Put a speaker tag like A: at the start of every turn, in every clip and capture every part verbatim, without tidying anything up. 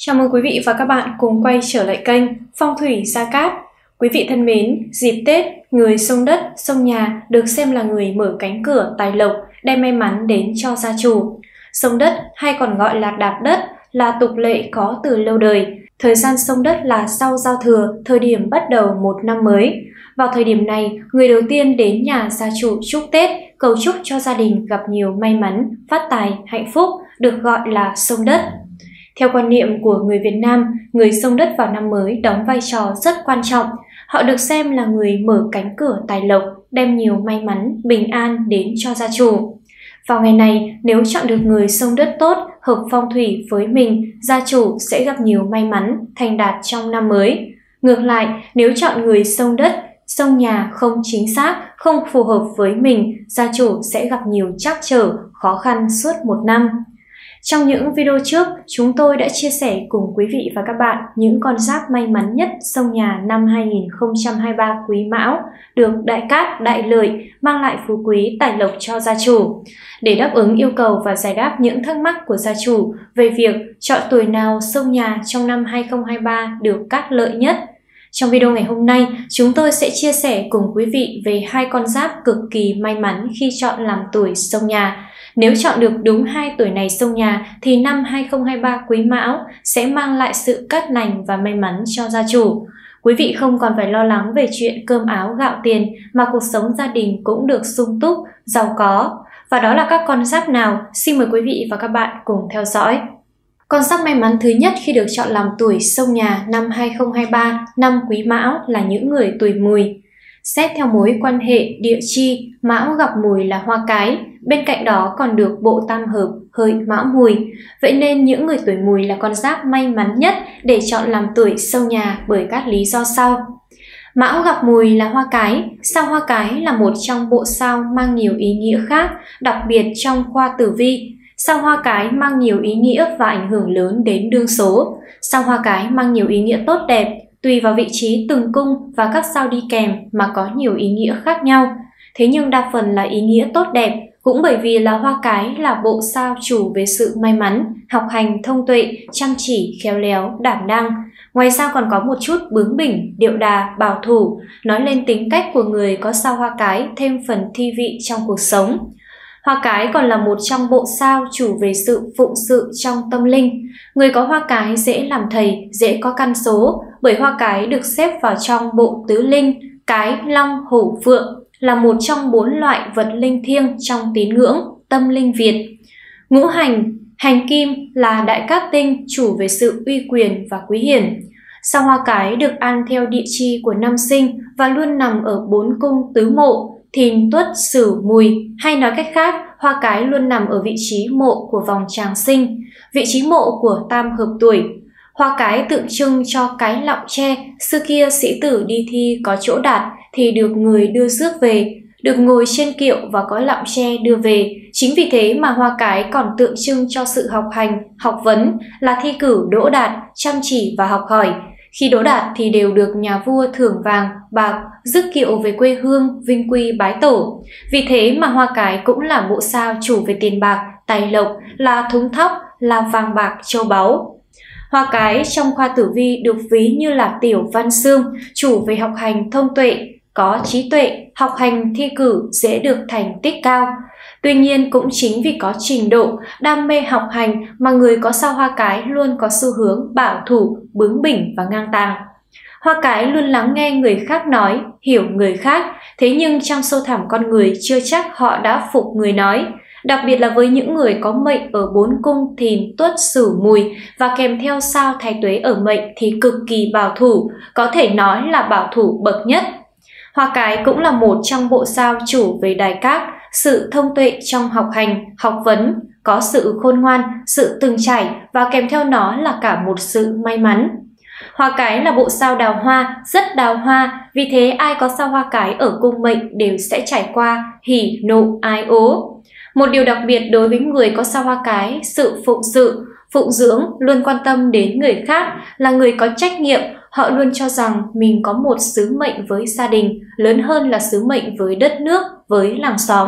A: Chào mừng quý vị và các bạn cùng quay trở lại kênh Phong thủy Gia Cát. Quý vị thân mến, dịp Tết, người xông đất, xông nhà được xem là người mở cánh cửa tài lộc, đem may mắn đến cho gia chủ. Xông đất hay còn gọi là đạp đất là tục lệ có từ lâu đời. Thời gian xông đất là sau giao thừa, thời điểm bắt đầu một năm mới. Vào thời điểm này, người đầu tiên đến nhà gia chủ chúc Tết, cầu chúc cho gia đình gặp nhiều may mắn, phát tài, hạnh phúc, được gọi là xông đất. Theo quan niệm của người Việt Nam, người xông đất vào năm mới đóng vai trò rất quan trọng. Họ được xem là người mở cánh cửa tài lộc, đem nhiều may mắn, bình an đến cho gia chủ. Vào ngày này, nếu chọn được người xông đất tốt, hợp phong thủy với mình, gia chủ sẽ gặp nhiều may mắn, thành đạt trong năm mới. Ngược lại, nếu chọn người xông đất, xông nhà không chính xác, không phù hợp với mình, gia chủ sẽ gặp nhiều trắc trở, khó khăn suốt một năm. Trong những video trước, chúng tôi đã chia sẻ cùng quý vị và các bạn những con giáp may mắn nhất xông nhà năm hai nghìn không trăm hai mươi ba Quý Mão, được đại cát, đại lợi, mang lại phú quý tài lộc cho gia chủ. Để đáp ứng yêu cầu và giải đáp những thắc mắc của gia chủ về việc chọn tuổi nào xông nhà trong năm hai nghìn không trăm hai mươi ba được cát lợi nhất, trong video ngày hôm nay, chúng tôi sẽ chia sẻ cùng quý vị về hai con giáp cực kỳ may mắn khi chọn làm tuổi xông nhà. Nếu chọn được đúng hai tuổi này xông nhà thì năm hai nghìn không trăm hai mươi ba Quý Mão sẽ mang lại sự cát lành và may mắn cho gia chủ. Quý vị không còn phải lo lắng về chuyện cơm áo gạo tiền mà cuộc sống gia đình cũng được sung túc, giàu có. Và đó là các con giáp nào? Xin mời quý vị và các bạn cùng theo dõi. Con giáp may mắn thứ nhất khi được chọn làm tuổi xông nhà năm hai nghìn không trăm hai mươi ba năm Quý Mão là những người tuổi Mùi. Xét theo mối quan hệ địa chi, Mão gặp Mùi là hoa cái, bên cạnh đó còn được bộ tam hợp Hợi Mão Mùi. Vậy nên những người tuổi Mùi là con giáp may mắn nhất để chọn làm tuổi xông nhà bởi các lý do sau. Mão gặp Mùi là hoa cái, sao hoa cái là một trong bộ sao mang nhiều ý nghĩa khác, đặc biệt trong khoa tử vi. Sao hoa cái mang nhiều ý nghĩa và ảnh hưởng lớn đến đương số. Sao hoa cái mang nhiều ý nghĩa tốt đẹp, tùy vào vị trí từng cung và các sao đi kèm mà có nhiều ý nghĩa khác nhau. Thế nhưng đa phần là ý nghĩa tốt đẹp, cũng bởi vì là hoa cái là bộ sao chủ về sự may mắn, học hành, thông tuệ, chăm chỉ, khéo léo, đảm đang. Ngoài ra còn có một chút bướng bỉnh, điệu đà, bảo thủ, nói lên tính cách của người có sao hoa cái thêm phần thi vị trong cuộc sống. Hoa cái còn là một trong bộ sao chủ về sự phụng sự trong tâm linh. Người có hoa cái dễ làm thầy, dễ có căn số, bởi hoa cái được xếp vào trong bộ tứ linh, cái, long, hổ, phượng, là một trong bốn loại vật linh thiêng trong tín ngưỡng, tâm linh Việt. Ngũ hành, hành kim là đại cát tinh chủ về sự uy quyền và quý hiển. Sao hoa cái được an theo địa chi của năm sinh và luôn nằm ở bốn cung tứ mộ, Thìn, Tuất, Sửu, Mùi, hay nói cách khác, hoa cái luôn nằm ở vị trí mộ của vòng tràng sinh, vị trí mộ của tam hợp tuổi. Hoa cái tượng trưng cho cái lọng tre, xưa kia sĩ tử đi thi có chỗ đạt thì được người đưa rước về, được ngồi trên kiệu và có lọng tre đưa về. Chính vì thế mà hoa cái còn tượng trưng cho sự học hành, học vấn, là thi cử đỗ đạt, chăm chỉ và học hỏi. Khi đỗ đạt thì đều được nhà vua thưởng vàng, bạc, rước kiệu về quê hương, vinh quy bái tổ. Vì thế mà hoa cái cũng là bộ sao chủ về tiền bạc, tài lộc, là thúng thóc, là vàng bạc, châu báu. Hoa cái trong khoa tử vi được ví như là tiểu văn xương, chủ về học hành thông tuệ, có trí tuệ, học hành thi cử dễ được thành tích cao. Tuy nhiên cũng chính vì có trình độ, đam mê học hành mà người có sao hoa cái luôn có xu hướng bảo thủ, bướng bỉnh và ngang tàng. Hoa cái luôn lắng nghe người khác nói, hiểu người khác, thế nhưng trong sâu thẳm con người chưa chắc họ đã phục người nói. Đặc biệt là với những người có mệnh ở bốn cung Thìn, Tuất, Sửu, Mùi và kèm theo sao Thái Tuế ở mệnh thì cực kỳ bảo thủ, có thể nói là bảo thủ bậc nhất. Hoa cái cũng là một trong bộ sao chủ về đài cát, sự thông tuệ trong học hành, học vấn, có sự khôn ngoan, sự từng trải và kèm theo nó là cả một sự may mắn. Hoa cái là bộ sao đào hoa, rất đào hoa, vì thế ai có sao hoa cái ở cung mệnh đều sẽ trải qua hỉ, nộ, ái, ố. Một điều đặc biệt đối với người có sao hoa cái, sự phụng sự, phụng dưỡng, luôn quan tâm đến người khác, là người có trách nhiệm. Họ luôn cho rằng mình có một sứ mệnh với gia đình, lớn hơn là sứ mệnh với đất nước, với làng xóm.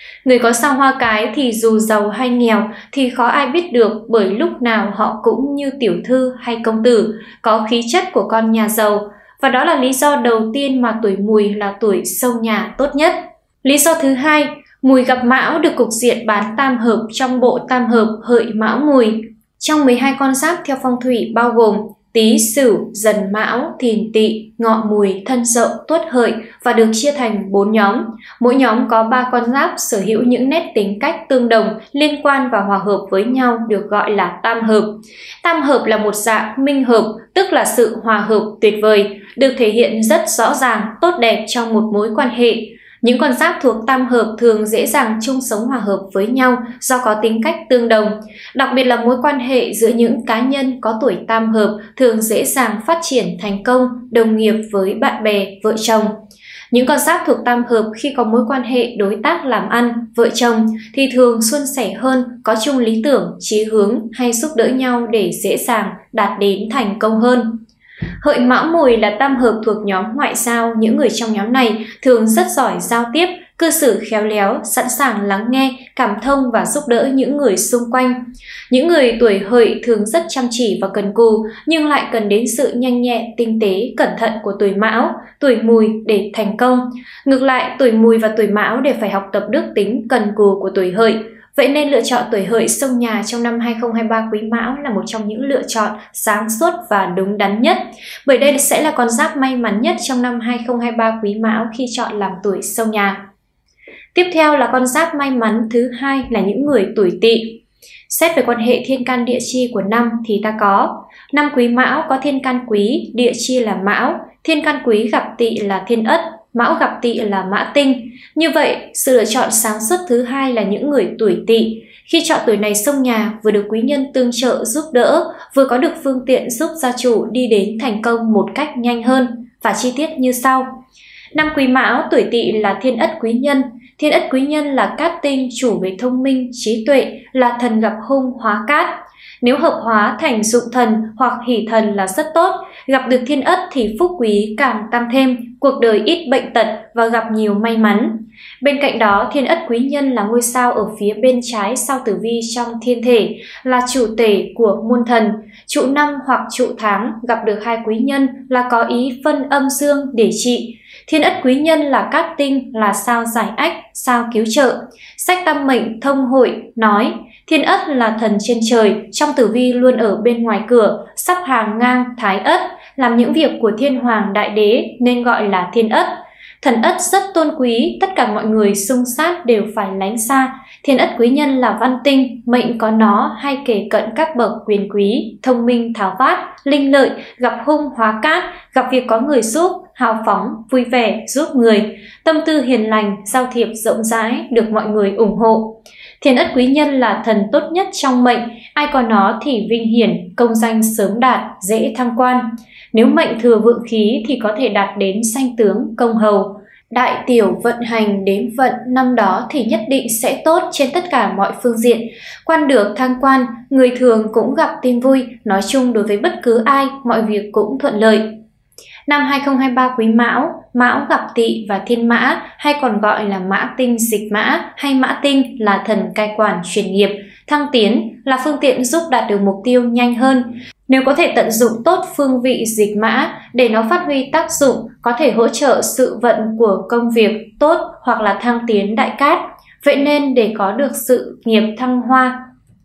A: Người có sao Hoa Cái thì dù giàu hay nghèo thì khó ai biết được, bởi lúc nào họ cũng như tiểu thư hay công tử, có khí chất của con nhà giàu. Và đó là lý do đầu tiên mà tuổi Mùi là tuổi xông nhà tốt nhất. Lý do thứ hai, Mùi gặp Mão được cục diện bán tam hợp trong bộ tam hợp Hợi Mão Mùi. Trong mười hai con giáp theo phong thủy bao gồm Tý, Sửu, Dần Mão, Thìn, Tỵ, Ngọ, Mùi, Thân, Dậu, Tuất, Hợi và được chia thành bốn nhóm. Mỗi nhóm có ba con giáp sở hữu những nét tính cách tương đồng, liên quan và hòa hợp với nhau được gọi là tam hợp. Tam hợp là một dạng minh hợp, tức là sự hòa hợp tuyệt vời, được thể hiện rất rõ ràng, tốt đẹp trong một mối quan hệ. Những con giáp thuộc tam hợp thường dễ dàng chung sống hòa hợp với nhau do có tính cách tương đồng. Đặc biệt là mối quan hệ giữa những cá nhân có tuổi tam hợp thường dễ dàng phát triển thành công, đồng nghiệp với bạn bè, vợ chồng. Những con giáp thuộc tam hợp khi có mối quan hệ đối tác làm ăn, vợ chồng thì thường suôn sẻ hơn, có chung lý tưởng, chí hướng hay giúp đỡ nhau để dễ dàng đạt đến thành công hơn. Hợi Mão Mùi là tam hợp thuộc nhóm ngoại giao. Những người trong nhóm này thường rất giỏi giao tiếp, cư xử khéo léo, sẵn sàng lắng nghe, cảm thông và giúp đỡ những người xung quanh. Những người tuổi Hợi thường rất chăm chỉ và cần cù, nhưng lại cần đến sự nhanh nhẹn, tinh tế, cẩn thận của tuổi Mão, tuổi Mùi để thành công. Ngược lại, tuổi Mùi và tuổi Mão đều phải học tập đức tính cần cù của tuổi Hợi. Vậy nên lựa chọn tuổi Hợi xông nhà trong năm hai không hai ba Quý Mão là một trong những lựa chọn sáng suốt và đúng đắn nhất, bởi đây sẽ là con giáp may mắn nhất trong năm hai không hai ba Quý Mão khi chọn làm tuổi xông nhà. Tiếp theo là con giáp may mắn thứ hai là những người tuổi Tỵ. Xét về quan hệ thiên can địa chi của năm thì ta có năm Quý Mão có thiên can Quý, địa chi là Mão, thiên can Quý gặp Tỵ là Thiên Ất, Mão gặp Tỵ là Mã Tinh. Như vậy, sự lựa chọn sáng suốt thứ hai là những người tuổi Tỵ. Khi chọn tuổi này xông nhà, vừa được quý nhân tương trợ giúp đỡ, vừa có được phương tiện giúp gia chủ đi đến thành công một cách nhanh hơn. Và chi tiết như sau. Năm Quý Mão, tuổi Tỵ là Thiên Ất quý nhân. Thiên Ất quý nhân là cát tinh chủ về thông minh, trí tuệ, là thần gặp hung hóa cát. Nếu hợp hóa thành dụng thần hoặc hỷ thần là rất tốt, gặp được Thiên Ất thì phúc quý càng tăng thêm, cuộc đời ít bệnh tật và gặp nhiều may mắn. Bên cạnh đó, Thiên Ất quý nhân là ngôi sao ở phía bên trái sao tử vi trong thiên thể, là chủ tể của muôn thần. Trụ năm hoặc trụ tháng gặp được hai quý nhân là có ý phân âm dương để trị. Thiên Ất quý nhân là cát tinh, là sao giải ách, sao cứu trợ. Sách Tam Mệnh Thông Hội nói, Thiên Ất là thần trên trời, trong tử vi luôn ở bên ngoài cửa, sắp hàng ngang Thái Ất, làm những việc của Thiên Hoàng Đại Đế nên gọi là Thiên Ất. Thần Ất rất tôn quý, tất cả mọi người xung sát đều phải lánh xa. Thiên Ất quý nhân là văn tinh, mệnh có nó hay kể cận các bậc quyền quý, thông minh tháo vát, linh lợi, gặp hung hóa cát, gặp việc có người giúp, hào phóng, vui vẻ, giúp người, tâm tư hiền lành, giao thiệp rộng rãi, được mọi người ủng hộ. Thiên Ất quý nhân là thần tốt nhất trong mệnh, ai có nó thì vinh hiển, công danh sớm đạt, dễ thăng quan. Nếu mệnh thừa vượng khí thì có thể đạt đến sanh tướng, công hầu. Đại tiểu vận hành đếm vận năm đó thì nhất định sẽ tốt trên tất cả mọi phương diện. Quan được thăng quan, người thường cũng gặp tin vui, nói chung đối với bất cứ ai, mọi việc cũng thuận lợi. Năm hai không hai ba Quý Mão, Mão gặp Tỵ và Thiên Mã, hay còn gọi là Mã Tinh dịch Mã, hay Mã Tinh là thần cai quản chuyển nghiệp, thăng tiến, là phương tiện giúp đạt được mục tiêu nhanh hơn. Nếu có thể tận dụng tốt phương vị dịch Mã để nó phát huy tác dụng, có thể hỗ trợ sự vận của công việc tốt hoặc là thăng tiến đại cát. Vậy nên để có được sự nghiệp thăng hoa,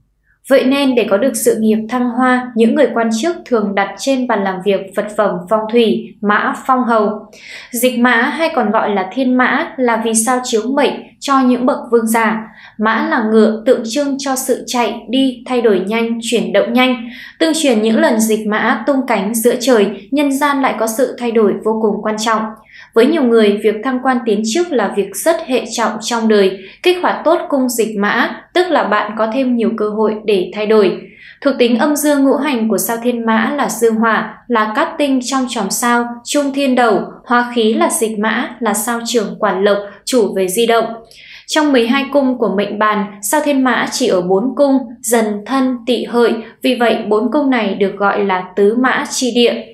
A: Vậy nên để có được sự nghiệp thăng hoa, những người quan chức thường đặt trên bàn làm việc vật phẩm phong thủy mã phong hầu. Dịch mã hay còn gọi là thiên mã là vì sao chiếu mệnh cho những bậc vương giả. Mã là ngựa tượng trưng cho sự chạy đi, thay đổi nhanh, chuyển động nhanh. Tương truyền những lần dịch mã tung cánh giữa trời, nhân gian lại có sự thay đổi vô cùng quan trọng. Với nhiều người, việc thăng quan tiến chức là việc rất hệ trọng trong đời. Kích hoạt tốt cung dịch mã, tức là bạn có thêm nhiều cơ hội để thay đổi. Thuộc tính âm dương ngũ hành của sao thiên mã là dương hỏa, là cát tinh trong chòm sao, trung thiên đầu, hóa khí là dịch mã, là sao trưởng quản lộc, chủ về di động. Trong mười hai cung của mệnh bàn, sao thiên mã chỉ ở bốn cung, Dần, Thân, Tỵ, Hợi, vì vậy bốn cung này được gọi là tứ mã chi địa.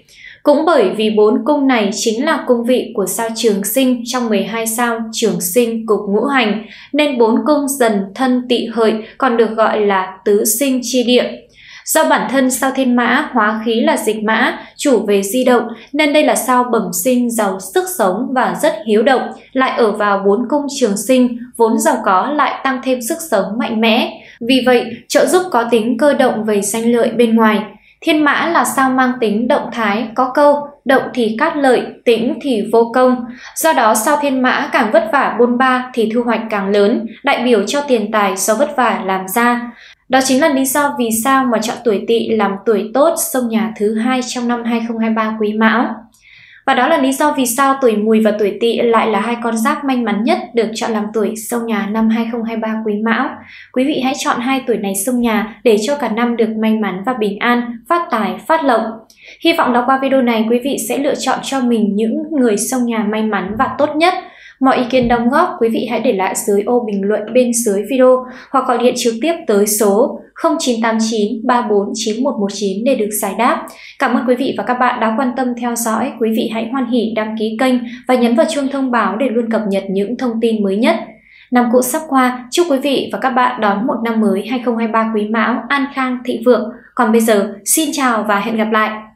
A: Cũng bởi vì bốn cung này chính là cung vị của sao Trường Sinh trong mười hai sao Trường Sinh cục ngũ hành, nên bốn cung Dần Thân Tỵ Hợi còn được gọi là tứ sinh chi địa. Do bản thân sao Thiên Mã hóa khí là dịch mã, chủ về di động, nên đây là sao bẩm sinh giàu sức sống và rất hiếu động, lại ở vào bốn cung Trường Sinh, vốn giàu có lại tăng thêm sức sống mạnh mẽ. Vì vậy, trợ giúp có tính cơ động về danh lợi bên ngoài. Thiên Mã là sao mang tính động thái, có câu, động thì cát lợi, tĩnh thì vô công. Do đó sao Thiên Mã càng vất vả bôn ba thì thu hoạch càng lớn, đại biểu cho tiền tài do vất vả làm ra. Đó chính là lý do vì sao mà chọn tuổi Tỵ làm tuổi tốt xông nhà thứ hai trong năm hai không hai ba Quý Mão. Và đó là lý do vì sao tuổi Mùi và tuổi Tỵ lại là hai con giáp may mắn nhất được chọn làm tuổi xông nhà năm hai không hai ba Quý Mão. Quý vị hãy chọn hai tuổi này xông nhà để cho cả năm được may mắn và bình an, phát tài, phát lộc. Hy vọng là qua video này quý vị sẽ lựa chọn cho mình những người xông nhà may mắn và tốt nhất. Mọi ý kiến đóng góp quý vị hãy để lại dưới ô bình luận bên dưới video hoặc gọi điện trực tiếp tới số không chín tám chín ba bốn chín một một chín để được giải đáp. Cảm ơn quý vị và các bạn đã quan tâm theo dõi. Quý vị hãy hoan hỉ đăng ký kênh và nhấn vào chuông thông báo để luôn cập nhật những thông tin mới nhất. Năm cũ sắp qua, chúc quý vị và các bạn đón một năm mới hai không hai ba Quý Mão an khang thịnh vượng. Còn bây giờ, xin chào và hẹn gặp lại!